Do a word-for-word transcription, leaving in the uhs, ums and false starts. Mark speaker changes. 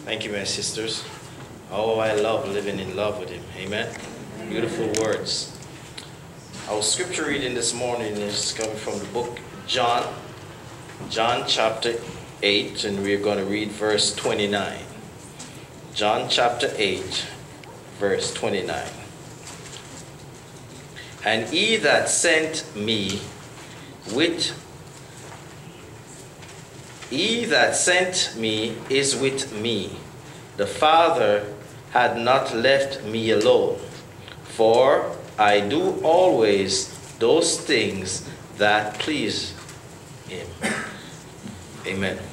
Speaker 1: Thank you, my sisters. Oh, I love living in love with him. Amen. Beautiful words. Our scripture reading this morning is coming from the book John, John chapter eight, and we're going to read verse twenty-nine. John chapter eight, verse twenty-nine. And he that sent me with He that sent me is with me. The Father had not left me alone, for I do always those things that please him. Amen.